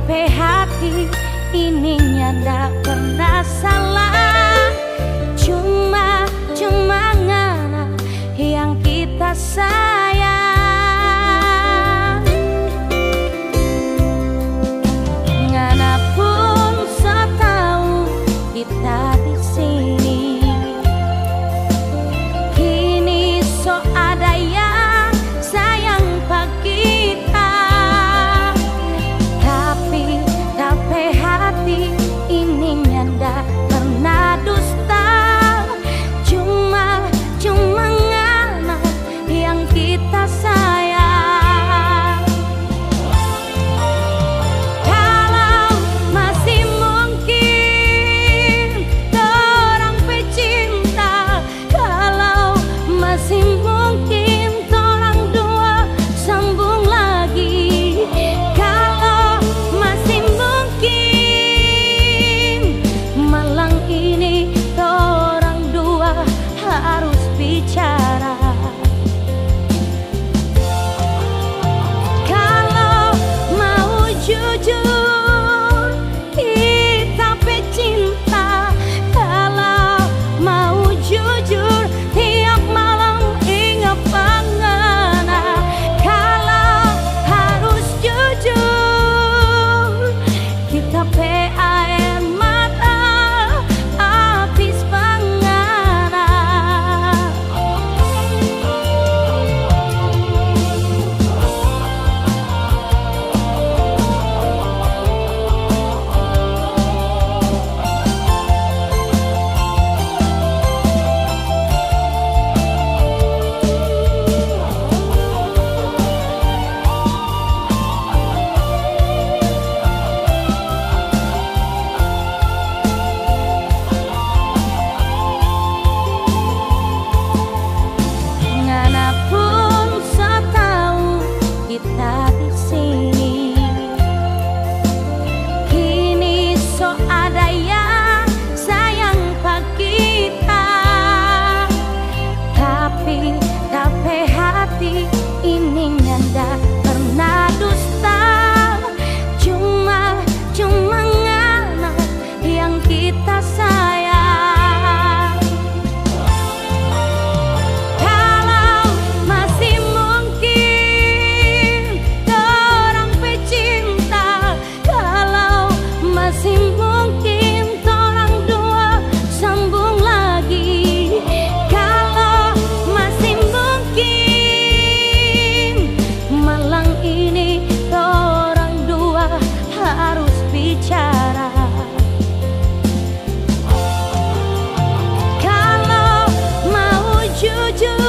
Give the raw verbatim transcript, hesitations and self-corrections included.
Tapi hati ini ndak pernah salah. Cuma, cuma ngana yang kita sayang. Ngana pun setahu kita di sini. Kini so ada yang sayang pak kita. Tapi, tapi hati ini ndak pernah dusta. Cuma, cuma ngana yang kita sayang. Kalau masih mungkin orang pecinta, kalau masih mungkin orang dua sambung lagi. Kalau masih mungkin malam ini orang dua harus bicara. Kalau mau jujur kita pecinta. Kalau mau jujur tiap malam ingat pengena. Kalau harus jujur kita pe air mata habis pengena. Ngana pun setahu kita di sini. Kini so ada yang sayang pak kita. Tapi, tapi hati ini ndak pernah dusta. Cuma, cuma ngana yang kita sayang. Kalau masih mungkin orang pecinta. Kalau masih mungkin orang dua sambung lagi. Kalau masih mungkin malam ini orang dua harus bicara. Kalau mau jujur